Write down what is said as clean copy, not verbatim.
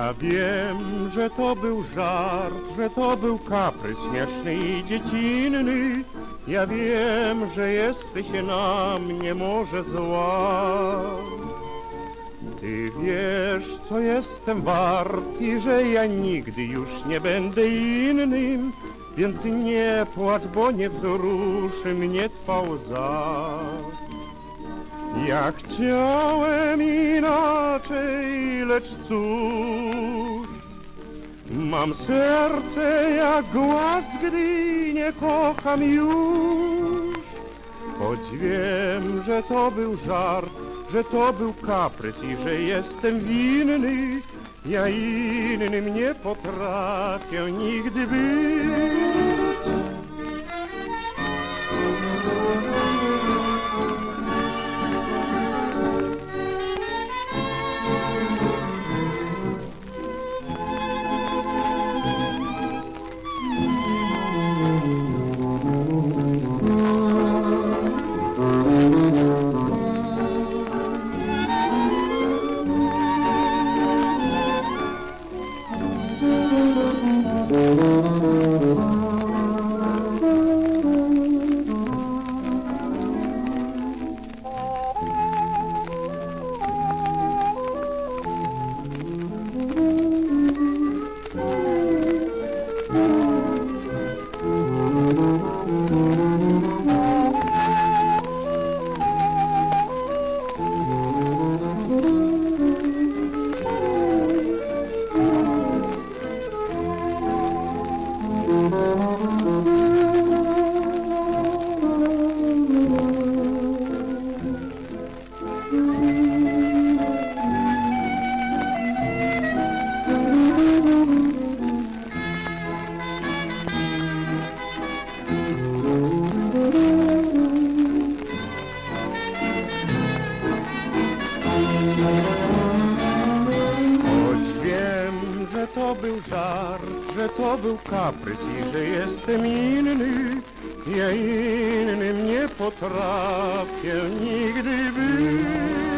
Ja wiem, że to był żart, że to był kaprys śmieszny i dziecinny. Ja wiem, że jesteś na mnie może zła. Ty wiesz, co jestem wart i że ja nigdy już nie będę innym. Więc nie płacz, bo nie wzruszy mnie twa łza. Ja chciałem inaczej, lecz cóż, mam serce jak głaz, gdy nie kocham już. Choć wiem, że to był żart, że to był kaprys i że jestem winny, ja innym nie potrafię nigdy być. Że to był kaprys i że jestem inny, ja innym nie potrafię nigdy być.